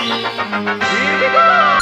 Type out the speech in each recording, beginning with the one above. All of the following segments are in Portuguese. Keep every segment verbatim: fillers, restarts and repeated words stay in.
Here we go!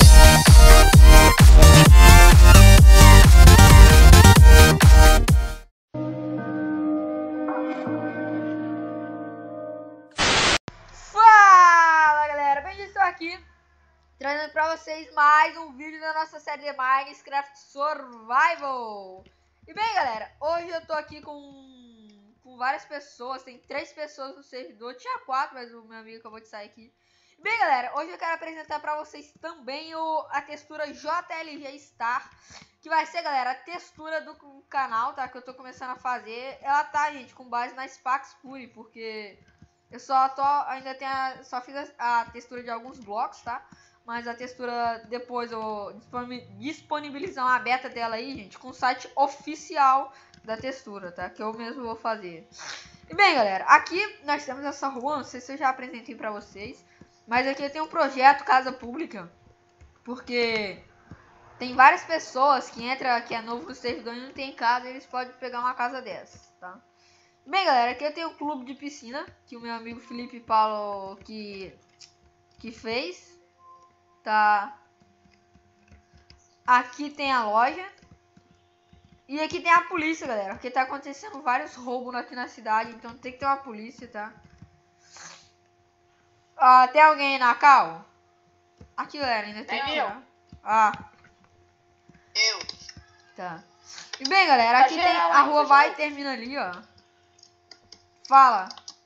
Fala galera, bem, estou aqui trazendo pra vocês mais um vídeo da nossa série de Minecraft Survival. E bem galera, hoje eu tô aqui com, com várias pessoas, tem três pessoas no servidor, tinha quatro, mas o meu amigo acabou de sair aqui. E bem galera, hoje eu quero apresentar pra vocês também o, a textura J L G Star, que vai ser, galera, a textura do canal, tá, que eu tô começando a fazer. Ela tá, gente, com base na Spax Fury, porque eu só tô, ainda tenho a, só fiz a, a textura de alguns blocos, tá? Mas a textura depois eu disponibilizar uma beta dela aí, gente, com o site oficial da textura, tá? Que eu mesmo vou fazer. E bem, galera, aqui nós temos essa rua, não sei se eu já apresentei pra vocês, mas aqui tem um projeto Casa Pública, porque tem várias pessoas que entram, que é novo no servidor e não tem casa, eles podem pegar uma casa dessas, tá? Bem, galera, aqui eu tenho o clube de piscina, que o meu amigo Felipe Paulo que, que fez, tá? Aqui tem a loja. E aqui tem a polícia, galera, porque tá acontecendo vários roubos aqui na cidade, então tem que ter uma polícia, tá? Ah, tem alguém na cal? Aqui, galera, ainda tem que tirar. Ah. Eu. Tá. E bem, galera, aqui tem a rua vai e termina ali, ó. Fala.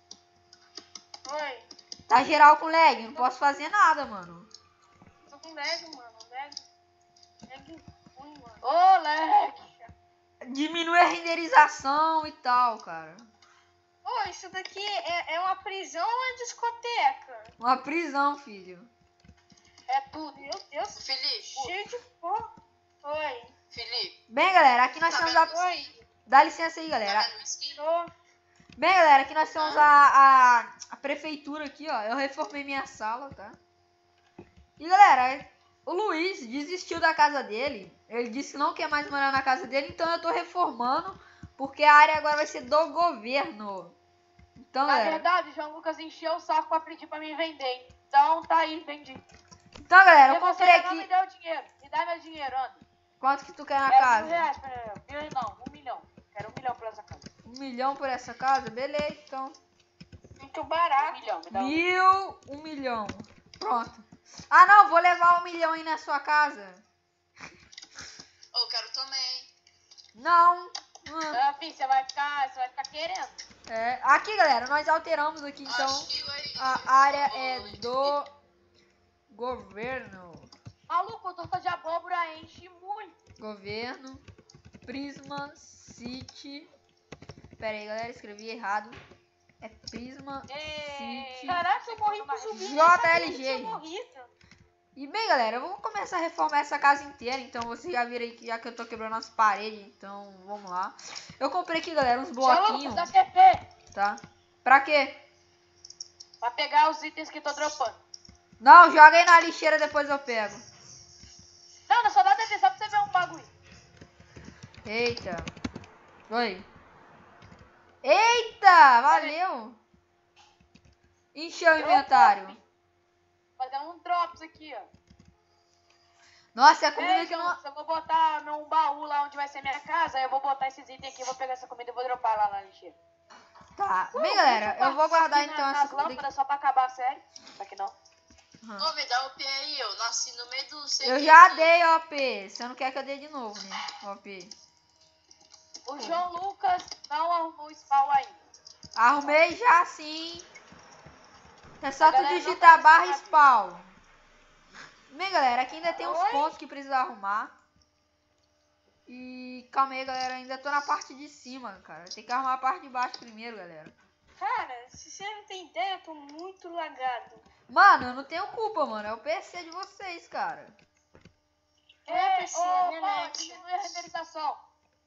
Oi. Tá geral com lag, não posso fazer nada, mano. Tô com lag, mano. Lag. Lag ruim, mano. Ô, lag. Diminui a renderização e tal, cara. Ô, isso daqui é, é uma prisão ou é discoteca? Uma prisão, filho. É tudo. Meu Deus. Felipe. Cheio de porra. Oi. Felipe. Bem, galera, aqui nós Tá temos vendo a... Oi. Dá licença aí, galera. Tá vendo skin? Tô. Bem, galera, aqui nós temos a, a, a prefeitura aqui, ó. Eu reformei minha sala, tá? E, galera, o Luiz desistiu da casa dele. Ele disse que não quer mais morar na casa dele, então eu tô reformando, porque a área agora vai ser do governo. Então, Na galera... verdade, o João Lucas encheu o saco pra pedir pra mim vender. Então, tá aí, vendi. Então, galera, eu E você comprei não aqui... me deu dinheiro. Me dá meu dinheiro, anda. Quanto que tu quer na Quero casa? mil reais, pra... mil não, um milhão. Quero um milhão por essa casa. Um milhão por essa casa? Beleza, então. Muito barato. Um milhão, me dá um. Mil, um milhão. Pronto. Ah, não, vou levar um milhão aí na sua casa. Ô, eu quero também. Não. Hum. Ah, filho, você vai ficar, você vai ficar querendo. É, aqui, galera, nós alteramos aqui, então. A área é do governo. Maluco, torta de abóbora enche muito. Governo. Prisma City. Pera aí, galera, escrevi errado. É Prisma City. Caraca, eu morri pro zumbi. J L G. Gente. E bem, galera, vamos começar a reformar essa casa inteira. Então vocês já viram aí que já que eu tô quebrando as paredes. Então vamos lá. Eu comprei aqui, galera, uns bloquinhos. Dá C P. Tá? Pra quê? Pra pegar os itens que tô dropando. Não, joga aí na lixeira, depois eu pego. Não, não só dá D P, só pra você ver um bagulho. Eita. Oi. Eita, valeu. Encheu o inventário. Fazendo um drops aqui, ó. Nossa, é a comida Ei, que não... eu vou botar num baú lá onde vai ser minha casa. Eu vou botar esses itens aqui, vou pegar essa comida e vou dropar lá na lixeira. Tá. Uh, Bem, galera, eu vou guardar aqui então na, essa nas comida lâmpadas aqui. só pra acabar a série. Aqui não. Uhum. Ô, me dá o P aí, eu nasci no meio do... Eu já dei O P. Você não quer que eu dê de novo, né? O P. O João Lucas não arrumou o spawn ainda. Arrumei já sim. É só tu Galera, digitar não barra tá spawn. Bem, galera, aqui ainda tem uns Oi? pontos que precisa arrumar. E calma aí, galera, ainda tô na parte de cima, cara. Tem que arrumar a parte de baixo primeiro, galera. Cara, se você não tem ideia, eu tô muito lagado. Mano, eu não tenho culpa, mano. É o P C de vocês, cara. É, P C, ô, minha Paulo, net. diminui a renderização.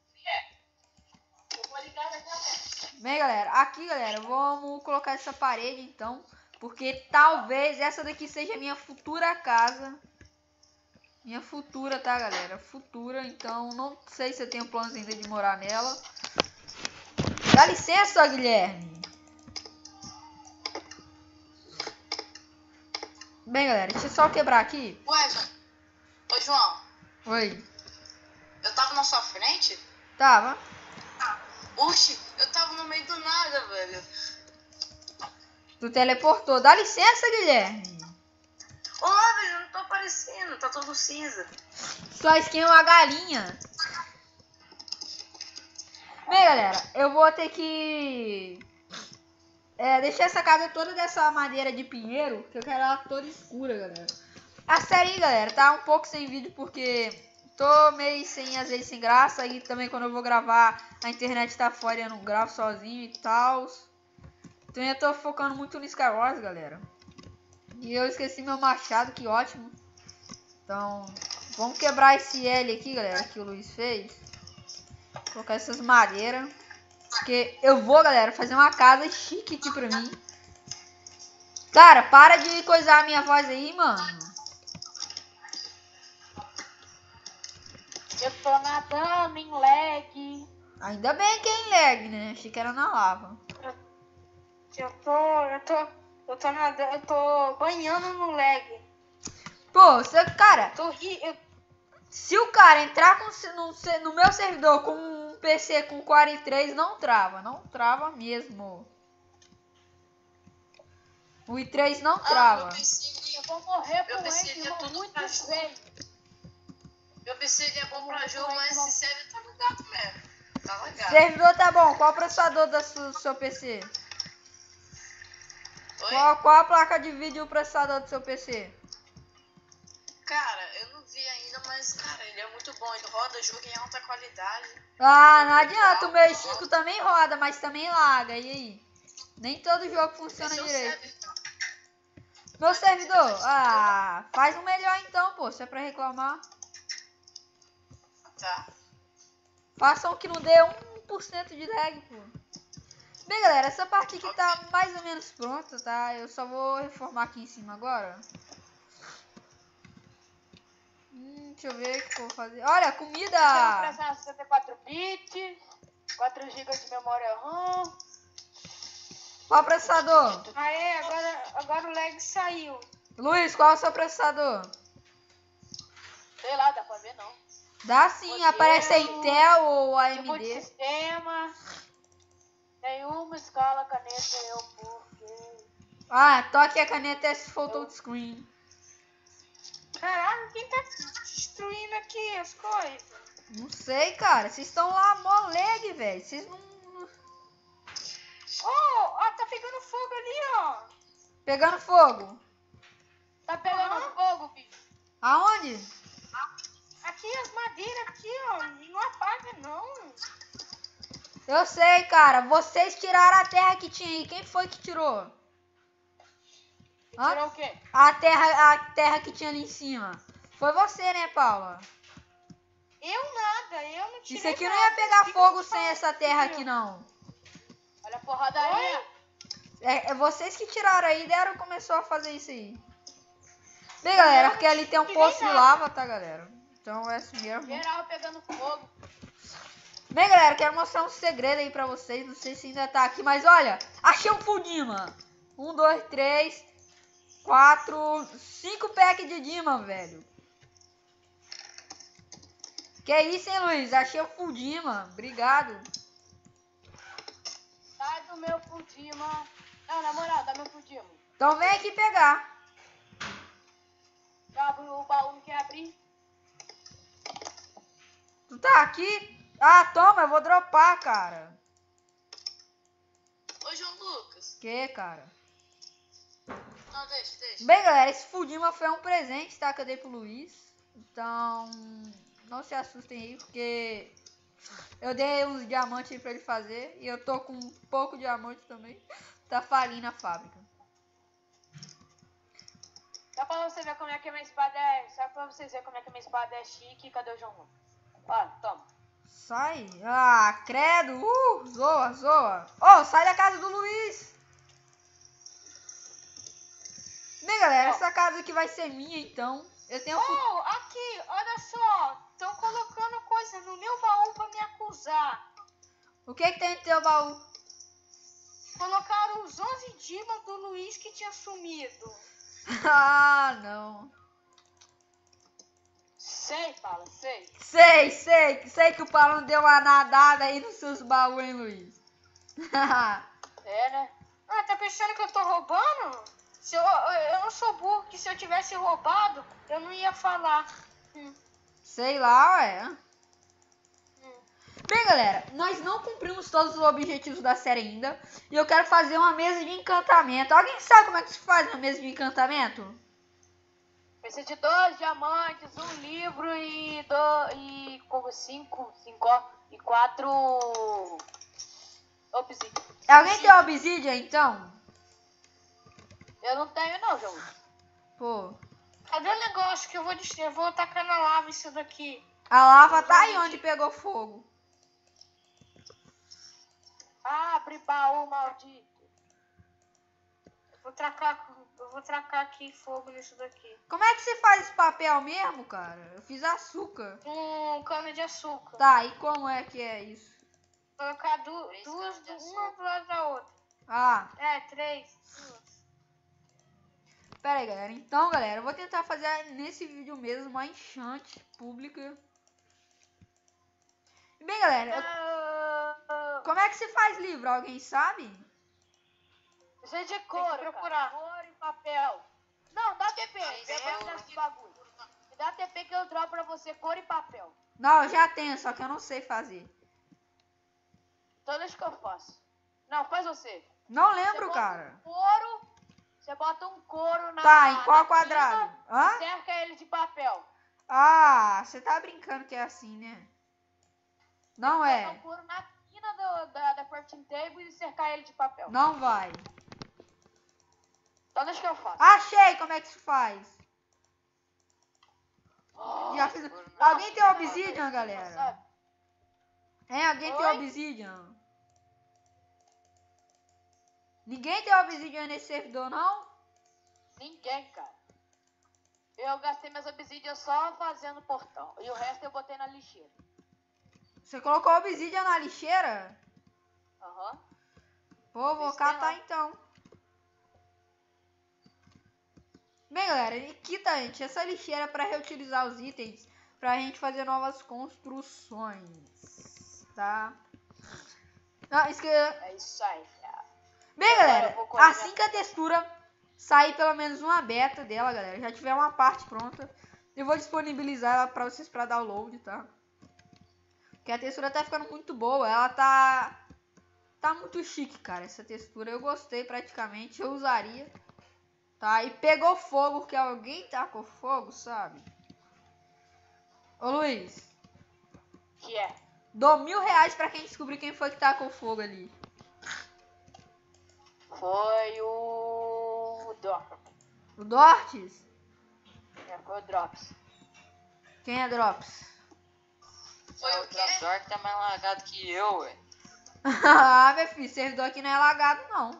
Eu vou ligar daqui a pouco. Bem, galera, aqui, galera, vamos colocar essa parede, então. Porque talvez essa daqui seja a minha futura casa. Minha futura, tá, galera? Futura, então não sei se eu tenho planos ainda de morar nela. Dá licença, Guilherme. Bem, galera, deixa eu só quebrar aqui. Ué, João. Ô, João. Oi. Eu tava na sua frente? Tava. Oxi, eu tava no meio do nada, velho. Tu teleportou. Dá licença, Guilherme. Olá, velho, eu não tô aparecendo. Tá todo cinza. Só skin é uma galinha. Bem, galera, eu vou ter que... É, deixar essa casa toda dessa madeira de pinheiro, que eu quero ela toda escura, galera. A série, galera, tá um pouco sem vídeo porque tô meio sem, às vezes, sem graça. E também quando eu vou gravar, a internet tá fora e eu não gravo sozinho e tal. Então eu tô focando muito no Skywars, galera. E eu esqueci meu machado, que ótimo. Então, vamos quebrar esse L aqui, galera, que o Luiz fez. Colocar essas madeiras. Porque eu vou, galera, fazer uma casa chique aqui pra mim. Cara, para de coisar a minha voz aí, mano. Eu tô nadando em lag. Ainda bem que é em lag, né? Achei que era na lava. Eu tô, eu tô, eu tô nadando, eu tô banhando no lag. Pô, você, cara, Tô ri, eu, se o cara entrar com, no, no meu servidor com um P C com quarenta e três, não trava. Não trava mesmo. O i três não trava. Ah, meu P C, eu vou morrer meu com P C ele, é tudo muito pra jogo. feio. Meu P C ele é bom pra jogo, mas esse server tá ligado mesmo. Tá ligado. Servidor tá bom. Qual o processador do seu, seu P C? Oi? Qual, qual a placa de vídeo e o processador do seu P C? Cara, eu não vi ainda, mas, cara, ele é muito bom. Ele roda jogo em alta qualidade. Ah, não adianta. O meu i cinco também roda, mas também laga. E aí? Nem todo jogo funciona Esse é o direito. server, então. Meu servidor? Ah, faz um melhor então, pô. Se é pra reclamar. Tá. Faça um que não dê um por cento de lag, pô. Bem, galera, essa parte aqui tá mais ou menos pronta, tá? Eu só vou reformar aqui em cima agora. Hum, deixa eu ver o que eu vou fazer. Olha, comida! Temos pressão sessenta e quatro bits, quatro gigas de memória RAM. Qual processador? Aê, agora, agora o lag saiu. Luiz, qual é o seu processador? Sei lá, dá pra ver não. Dá sim, Modelo, aparece a Intel ou a Tipo de AMD. sistema. Nenhuma escala, caneta, eu porque... Ah, toque a caneta S Photo Screen. Caraca, quem tá destruindo aqui as coisas? Não sei, cara. Vocês estão lá mó lag, velho. Vocês não... Oh, ó, tá pegando fogo ali, ó. Pegando fogo. Tá pegando uhum. fogo, bicho. Aonde? Aqui, as madeiras aqui, ó. Não apaga, não. Eu sei, cara. Vocês tiraram a terra que tinha aí. Quem foi que tirou? Tirou o quê? A terra, a terra que tinha ali em cima. Foi você, né, Paula? Eu nada, eu não tirei. Isso aqui nada. não ia pegar fogo sem essa terra aqui, não. Olha a porradaria. É, é vocês que tiraram aí e deram, começou a fazer isso aí. Bem, galera, porque ali tem um poço de lava, tá, galera? Então é assim mesmo. Geral pegando fogo. Bem, galera, quero mostrar um segredo aí pra vocês. Não sei se ainda tá aqui, mas olha. Achei um full Dima. Um, dois, três, quatro, cinco packs de Dima, velho. Que isso, hein, Luiz? Achei o full Dima. Obrigado. Sai do meu full Dima. Não, na moral, dá meu full Dima. Então vem aqui pegar. Abre o baú, não quer abrir? Tu tá aqui? Ah, toma, eu vou dropar, cara. Ô, João Lucas. Que, cara? Não, deixa, deixa. Bem, galera, esse Fudima foi um presente, tá? Que eu dei pro Luiz. Então, não se assustem aí, porque eu dei uns diamantes aí pra ele fazer. E eu tô com um pouco de diamante também. Tá falindo a fábrica. Só pra você ver como é que a minha espada é... Só pra vocês verem como é que a minha espada é chique. Cadê o João Lucas? Ó, toma. Sai. Ah, credo. Uh, zoa, zoa. Ô, oh, sai da casa do Luiz. Bem, galera, oh. essa casa aqui vai ser minha, então. Eu tenho... Oh, aqui, olha só. Estão colocando coisa no meu baú pra me acusar. O que que tem no teu baú? Colocaram os onze dimas do Luiz que tinha sumido. Ah, não. Sei, fala, sei. Sei, sei, sei que o Paulo deu uma nadada aí nos seus baús, hein, Luiz? É, né? Ah, tá pensando que eu tô roubando? Se eu, eu não sou burro, que se eu tivesse roubado, eu não ia falar. Hum. Sei lá, ué. Hum. Bem, galera, nós não cumprimos todos os objetivos da série ainda. E eu quero fazer uma mesa de encantamento. Alguém sabe como é que se faz uma mesa de encantamento? Precisa de dois diamantes, um livro e, do, e como cinco, cinco ó, e quatro obsidian. Alguém tem obsidian, então? Eu não tenho não, João. Pô. Cadê o negócio que eu vou destruir? Eu vou tacar na lava isso daqui. A lava tá aí onde pegou fogo. Abre baú, maldito. Eu vou tracar, eu vou tracar aqui fogo nisso daqui. Como é que se faz esse papel mesmo, cara? Eu fiz açúcar. Um cana de açúcar. Tá, e como é que é isso? Colocar du Três duas, canas de uma açúcar. do lado da outra. Ah, É, três. Duas. pera aí, galera. Então, galera, eu vou tentar fazer nesse vídeo mesmo uma enchante pública. E bem, galera, eu- Ah, como é que se faz livro? Alguém sabe? Precisa de Tem couro, que procurar. cara. Couro e papel. Não, dá T P. Aí, Pega couro. esse bagulho. Me dá T P que eu dropo pra você couro e papel. Não, eu já tenho, só que eu não sei fazer. Então deixa que eu faço. Não, faz você. Não Você lembro, bota cara. um couro. Você bota um couro na. Tá, em qual na quadrado? quina Hã? e cerca ele de papel. Ah, você tá brincando que é assim, né? Não Botar é. um couro na quina do, da, da crafting table e cercar ele de papel. Não vai. Então deixa que eu faço. Achei como é que se faz. Oh, Já fiz. couro não, Alguém tem não, obsidian, não, galera? sabe? É, alguém tem Oi? obsidian? Ninguém tem obsidian nesse servidor, não? Ninguém, cara. Eu gastei minhas obsidian só fazendo portão. E o resto eu botei na lixeira. Você colocou obsidian na lixeira? Aham. Pô, vou Isso tem catar lá. então. Bem, galera, aqui tá, gente, essa lixeira é pra reutilizar os itens pra gente fazer novas construções, tá? Ah, isso que... É isso aí, cara. Bem, Agora galera, eu vou colocar assim que a textura sair pelo menos uma beta dela, galera, já tiver uma parte pronta, eu vou disponibilizar ela pra vocês pra download, tá? Porque a textura tá ficando muito boa, ela tá... Tá muito chique, cara, essa textura. Eu gostei praticamente, eu usaria. Tá, e pegou fogo, que alguém tá com fogo, sabe? Ô, Luiz, Que é? dou mil reais pra quem descobrir quem foi que tá com fogo ali. Foi o Drop. O Dortes? É, foi o Drops. Quem é Drops? Foi o quê? O Dork tá mais lagado que eu, ué. Ah, meu filho, servidor aqui não é lagado, não.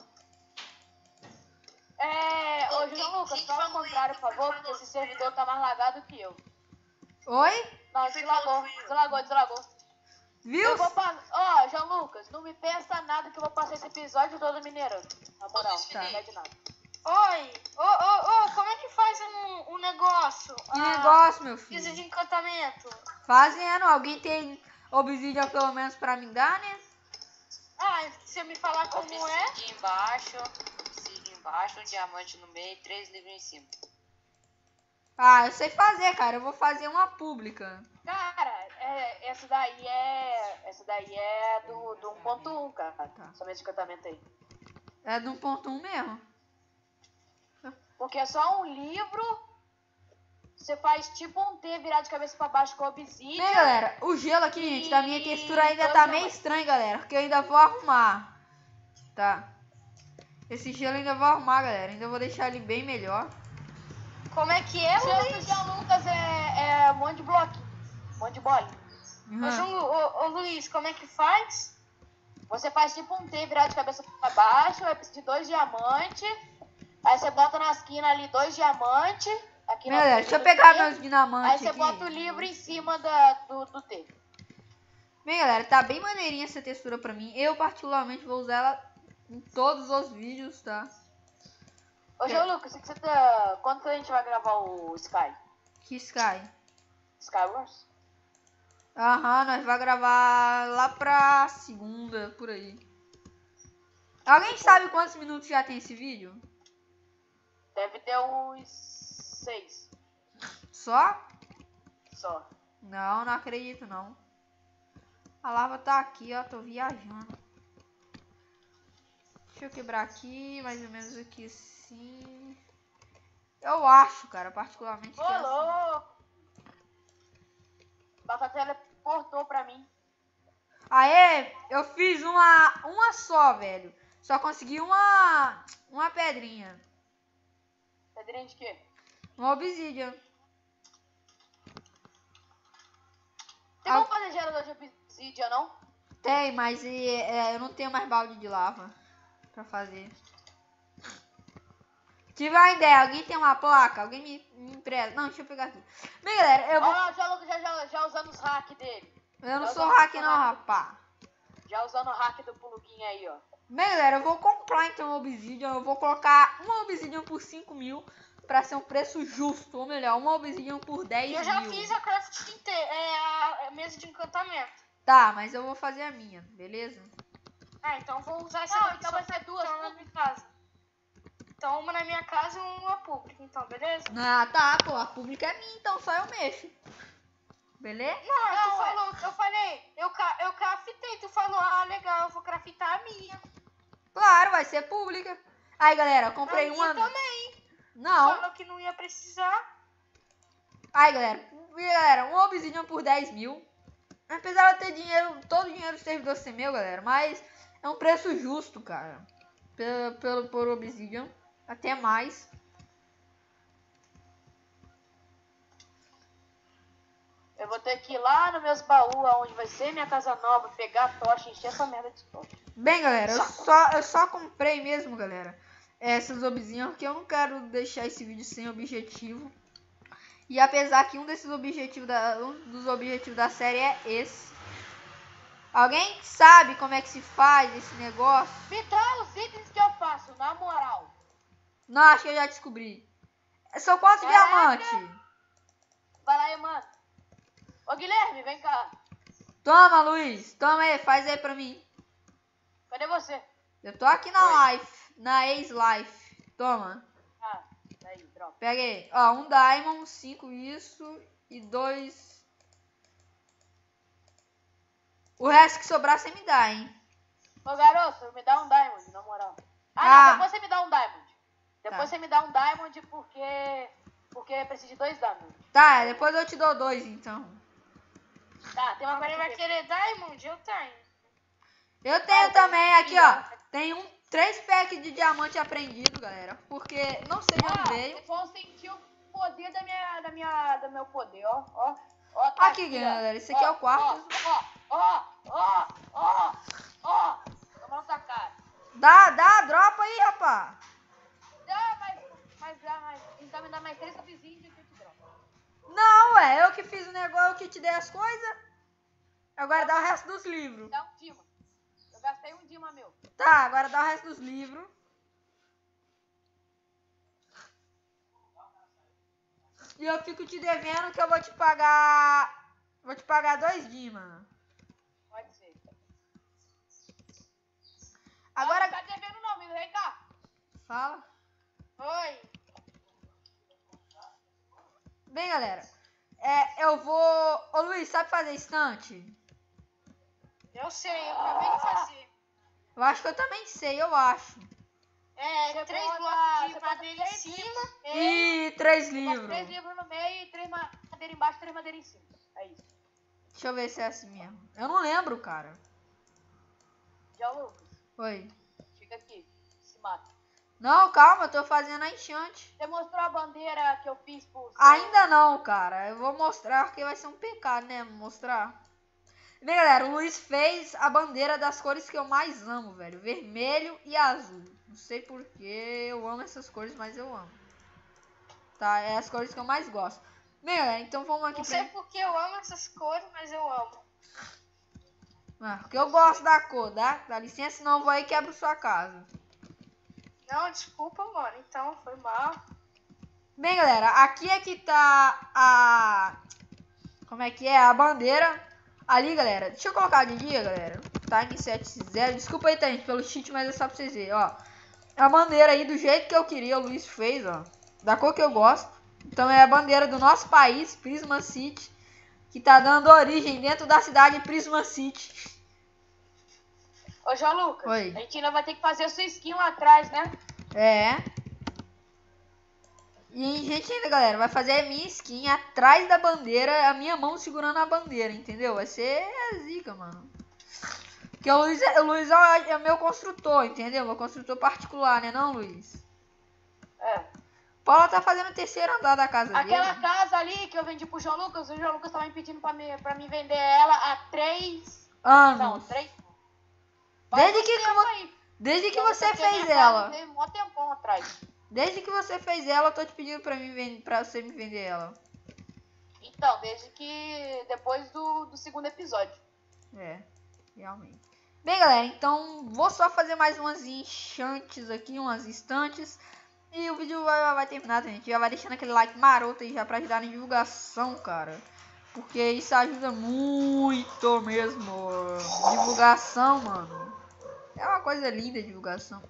É, Ô, ô quem- João Lucas, quem fala falou o contrário, isso? por favor, porque esse servidor tá mais lagado que eu. Oi? Não, Quem deslagou, falou foi eu? deslagou, deslagou. Viu? Eu vou passar. Ó, João Lucas, não me pensa nada que eu vou passar esse episódio todo mineirando. Na moral, Tá. não pede nada. Oi! Ô, ô, ô, como é que faz um, um negócio? Que Ah, negócio, meu Precisa filho. de encantamento. Fazendo, alguém tem obsidian pelo menos pra me dar, né? Ah, se você me falar como é. Obsidian embaixo, obsidian embaixo, um diamante no meio e três livros em cima. Ah, eu sei fazer, cara. Eu vou fazer uma pública. Cara, é, essa daí é. Essa daí é do, do um ponto um, cara. Tá. Somente esse encantamento aí. É do um ponto um mesmo. Porque é só um livro. Você faz tipo um T virado de cabeça pra baixo com obsidian. Bem, galera, o gelo aqui, gente, da minha textura ainda tá meio estranho, galera. Porque eu ainda vou arrumar. Tá. Esse gelo eu ainda vou arrumar, galera. Ainda vou deixar ele bem melhor. Como é que é, O seu do Luiz? João Lucas é, é um monte de bloquinho. Um monte de bola. Uhum. Ô, João Lu- ô, ô, Luiz, como é que faz? Você faz tipo um T virado de cabeça pra baixo, vai precisar de dois diamantes. Aí você bota na esquina ali dois diamantes. Aqui na Galera, esquina deixa eu do pegar T. meus dinamantes Aí você aqui. bota o livro em cima da, do, do T. Bem, galera, tá bem maneirinha essa textura pra mim. Eu, particularmente, vou usar ela em todos os vídeos, tá? Ô, João Lucas, você tá... quando que a gente vai gravar o Sky? Que Sky? Skywars? Aham, nós vamos gravar lá pra segunda, por aí. Alguém sabe quantos minutos já tem esse vídeo? Deve ter uns seis Só? só. Não, não acredito não. A lava tá aqui, ó, tô viajando. Deixa eu quebrar aqui, mais ou menos aqui assim. Eu acho, cara, particularmente que é assim. Rolou! Batata teleportou pra mim. Aê, eu fiz uma, uma só, velho. Só consegui uma, uma pedrinha. Pedrinha de quê? Uma obsidian. Tem como fazer gerador de obsidian, não? Tem, mas é, eu não tenho mais balde de lava pra fazer. Tive uma ideia, alguém tem uma placa? Alguém me, me empresta? Não, deixa eu pegar aqui. Bem, galera, eu vou... Ó, já, já, já, já usando os hacks dele. Eu não já sou usando hack os não, hack- rapá. Já usando o hack do plugin aí, ó. Bem, galera, eu vou comprar então obsidian. Eu vou colocar uma obsidian por cinco mil pra ser um preço justo. Ou melhor, uma obsidian por dez E mil. eu já fiz a craft inteira, é a, a mesa de encantamento. Tá, mas eu vou fazer a minha, beleza? Ah, então vou usar essa Não, daqui então só vai ser duas então na minha casa. Então uma na minha casa e uma pública, então, beleza? Ah, tá, pô, a pública é minha, então só eu mexo. Beleza? Não, tu Não, ué. falou, eu falei, eu, ca- eu craftei, tu falou, ah, legal, eu vou craftar a minha. Claro, vai ser pública. Aí, galera, eu comprei a uma... minha também. Não. Falou que não ia precisar. Aí, galera, e, galera, um obsidian por dez mil. Apesar de eu ter dinheiro, todo o dinheiro do servidor ser meu, galera, mas é um preço justo, cara. Pelo, pelo por obsidian, até mais. Eu vou ter que ir lá nos meus baús, onde vai ser minha casa nova, pegar a tocha e encher essa merda de tocha. Bem, galera, eu só, eu só comprei mesmo, galera, essas obsidian, porque eu não quero deixar esse vídeo sem objetivo. E apesar que um desses objetivos da, um dos objetivos da série é esse. Alguém sabe como é que se faz esse negócio? Me traz os itens que eu faço, na moral. Não, acho que eu já descobri. São quantos Caraca! diamantes? Vai lá aí, mano. Ô, Guilherme, vem cá. Toma, Luiz. Toma aí, faz aí pra mim. Cadê você? Eu tô aqui na life, na ex-life. Toma. Ah, daí, dropa. Pega aí. Ó, um diamond, cinco isso e dois... O resto que sobrar você me dá, hein? Ô, garoto, me dá um diamond, na moral. Ah, Ah. não, depois você me dá um diamond. Depois Tá. você me dá um diamond porque... Porque precisa de dois diamonds. Tá, depois eu te dou dois, então. Tá, tem uma Agora coisa vai querer Diamond? Eu tenho. Eu tenho Ah, também tem- aqui, ó. Tem um, três packs de diamante aprendido, galera. Porque não sei de onde Ah, veio. vocês vão sentir o poder da minha, da minha, do meu poder, ó, ó. ó tá Aqui, ó. galera, esse aqui é o quarto. Ó, ó, ó, ó, ó. Toma na tua cara. Dá, dá, dropa aí, rapá. Dá, mas, mas dá mais. Então me dá mais três vizinhos de que eu te dropo. Não, ué, eu que fiz o negócio, eu que te dei as coisas. Agora dá o resto dos livros. Dá um Dima. Eu gastei um Dima meu. Tá, agora dá o resto dos livros. E eu fico te devendo que eu vou te pagar... Vou te pagar dois Dima. Pode ser. Agora... Não tá devendo não, amigo. Vem cá. Fala. Oi. Bem, galera, é, eu vou... Ô, Luiz, sabe fazer estante? Eu sei, eu acabei de fazer. Eu acho que eu também sei, eu acho. É, Você três bota- blocos de você bota madeira em três cima. E três Bota livros. três livros no meio e três madeiras embaixo e três madeiras em cima. É isso. Deixa eu ver se é assim mesmo. Eu não lembro, cara. Já, Lucas. Oi. Fica aqui. Se mata. Não, calma, eu tô fazendo a enchante. Você mostrou a bandeira que eu fiz por... Ainda não, cara. Eu vou mostrar porque vai ser um pecado, né? Mostrar. Bem, galera, o Luiz fez a bandeira das cores que eu mais amo, velho. Vermelho e azul. Não sei porquê, eu amo essas cores, mas eu amo. Tá, é as cores que eu mais gosto. Bem, galera, então vamos aqui Não pra... sei porque eu amo essas cores, mas eu amo. Ah, porque eu gosto da cor, tá? Dá licença, senão eu vou aí e quebro sua casa. Não, desculpa, mano. Então, foi mal. Bem, galera, aqui é que tá a... Como é que é? A bandeira. Ali, galera. Deixa eu colocar de dia, galera. Time sete zero. Desculpa aí, tá, gente, pelo cheat, mas é só pra vocês verem, ó. A bandeira aí do jeito que eu queria, o Luiz fez, ó. Da cor que eu gosto. Então é a bandeira do nosso país, Prisma City. Que tá dando origem dentro da cidade Prisma City. Ô, João Lucas, Oi. a gente ainda vai ter que fazer a sua skin lá atrás, né? É. E a gente ainda, galera, vai fazer a minha skin atrás da bandeira, a minha mão segurando a bandeira, entendeu? Vai ser zica, mano. Porque o Luiz, é, o Luiz é meu construtor, entendeu? Meu construtor particular, né não, Luiz? É. Paula tá fazendo o terceiro andar da casa Aquela dele. casa ali que eu vendi pro João Lucas, o João Lucas tava me pedindo pra mim, pra mim vender ela há três... Anos. Não, três... Desde Faz que, um tempo aí. desde que João você Lucas tem fez minha ela. casa, tem mó tempão atrás. Desde que você fez ela, eu tô te pedindo pra, mim vender, pra você me vender ela. Então, desde que... Depois do, do segundo episódio. É, realmente. Bem, galera, então vou só fazer mais umas enchantes aqui, umas estantes. E o vídeo vai, vai terminar, tá, gente? Já vai deixando aquele like maroto aí já pra ajudar na divulgação, cara. Porque isso ajuda muito mesmo. Divulgação, mano. É uma coisa linda a divulgação.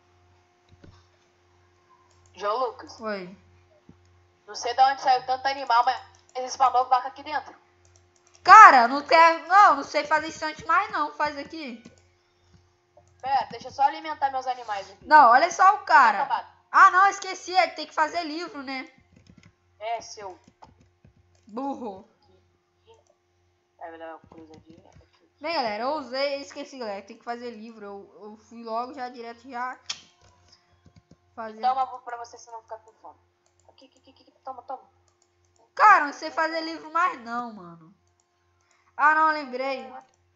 João Lucas, Oi. não sei de onde saiu tanto animal, mas eles spawnou vaca aqui dentro. Cara, não quer. Não, não sei fazer instante mais não. Faz aqui. Pera, deixa eu só alimentar meus animais aqui. Não, olha só o cara. Acabado. Ah, não, esqueci. É, tem que fazer livro, né? É, seu... Burro. É, vai dar uma cruzadinha aqui. Bem, galera, eu usei. Esqueci, galera. Tem que fazer livro. Eu, eu fui logo já direto já. Fazer. Toma pra você, você não ficar com fome. Aqui, aqui, aqui, aqui. Toma, toma. Cara, não sei fazer livro mais não, mano. Ah, não, lembrei.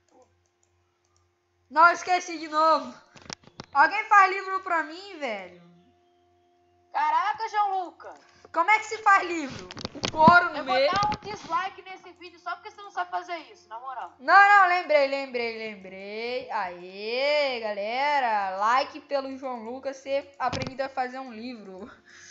Não, esqueci de novo. Alguém faz livro pra mim, velho? Caraca, João Lucas. Como é que se faz livro? O couro no Eu vou meio. dar um dislike nesse vídeo só porque você não sabe fazer isso, na moral. Não, não, lembrei, lembrei, lembrei. Aê, galera. Like pelo João Lucas ser aprendido a fazer um livro.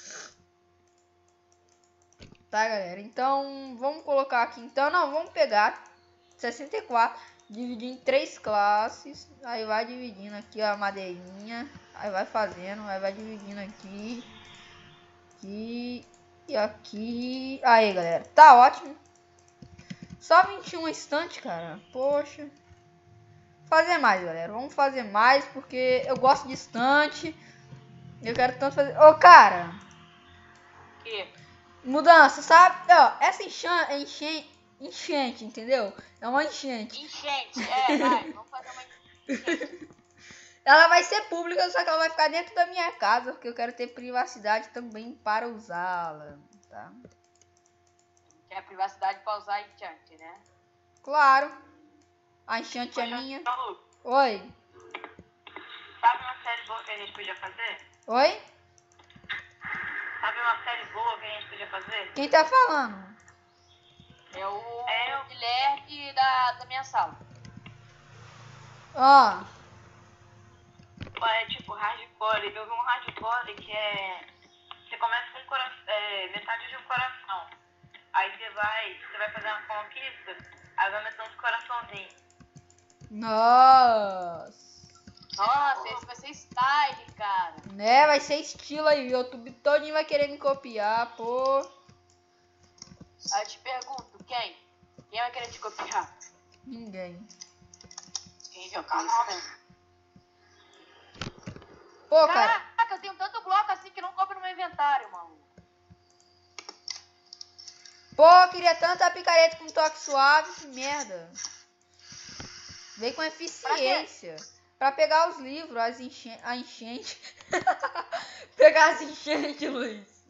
Tá, galera. Então, vamos colocar aqui. Então, não, vamos pegar sessenta e quatro. Dividir em três classes. Aí vai dividindo aqui a madeirinha. Aí vai fazendo. Aí vai dividindo aqui. Aqui. E aqui. Aí, galera. Tá ótimo. Só vinte e um estante, cara. Poxa. Fazer mais, galera. Vamos fazer mais. Porque eu gosto de estante. Eu quero tanto fazer. Ô, cara. Que? Mudança, sabe? Ó, essa enchente, enchente, enchente, entendeu? É uma enchente. Enchente, é, vai. Vamos fazer uma enchente. Ela vai ser pública, só que ela vai ficar dentro da minha casa, porque eu quero ter privacidade também para usá-la, tá? Quer privacidade pra usar enchente, né? Claro. A enchente é minha. Oi. Sabe uma série boa que a gente podia fazer? Oi? Sabe uma série boa que a gente podia fazer? Quem tá falando? É o É o- Guilherme da, da minha sala. Ó. É tipo hardcore. Eu vi um hardcore que é... Você começa com um cora... é, metade de um coração. Aí você vai, você vai fazer uma conquista, aí vai meter uns coraçãozinhos. Nossa. Nossa, esse vai ser style, cara. Né, vai ser estilo aí. O YouTube todinho vai querer me copiar, pô. Aí eu te pergunto, quem? Quem vai querer te copiar? Ninguém. Quem já faz isso mesmo? Pô, cara. Caraca, eu tenho tanto bloco assim que não coube no meu inventário, mano. Pô, eu queria tanto a picareta com toque suave, que merda. Vem com eficiência. Pra, pra pegar os livros, as enche a enchente. Pegar as enchentes, Luiz.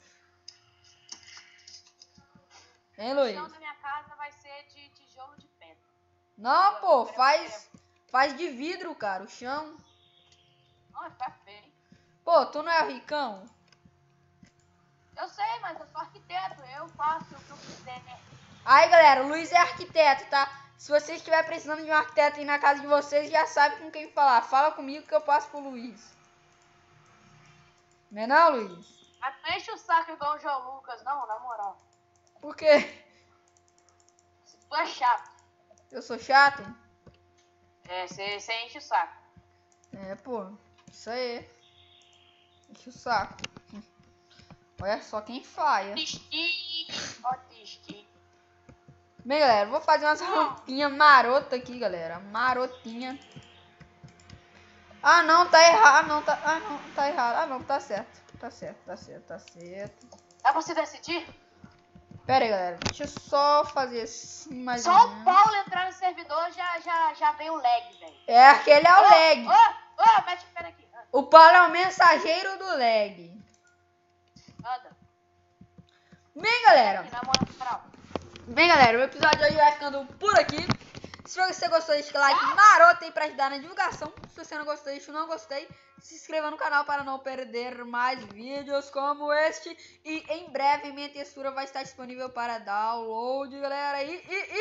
Hein, O Luiz? chão da minha casa vai ser de tijolo de pedra. Não, pô, faz, faz de vidro, cara, o chão. Não, vai ficar feio. Pô, tu não é ricão? Eu sei, mas eu sou arquiteto, eu faço o que eu quiser. Aí, galera, o Luiz é arquiteto, tá? Se você estiver precisando de um arquiteto aí na casa de vocês, já sabe com quem falar. Fala comigo que eu passo pro Luiz. Não é não, Luiz? Mas não enche o saco igual o João Lucas, não, na moral. Por quê? Tu é chato. Eu sou chato? É, você enche o saco. É, pô. Isso aí. Enche o saco. Olha só quem faia. Tisti. Ó, tisti. Bem, galera, vou fazer umas rampinhas marotas aqui, galera. Marotinha. Ah, não, tá errado. Não, tá... Ah, não, tá errado. Ah, não, tá certo. Tá certo, tá certo, tá certo. Dá pra você decidir? Pera aí, galera. Deixa eu só fazer assim mais ou Só o menos. Paulo entrar no servidor já, já, já vem o lag, velho. É, aquele é o lag. Ô, ô, ô, mete o pé aqui. O Paulo é o mensageiro do lag. Anda. Bem, galera. Aqui, na moral. Bem, galera, o episódio de hoje vai ficando por aqui. Se você gostou, deixa o like maroto aí pra ajudar na divulgação. Se você não gostou, deixa o não gostei. Se inscreva no canal para não perder mais vídeos como este. E em breve minha textura vai estar disponível para download, galera. E, e,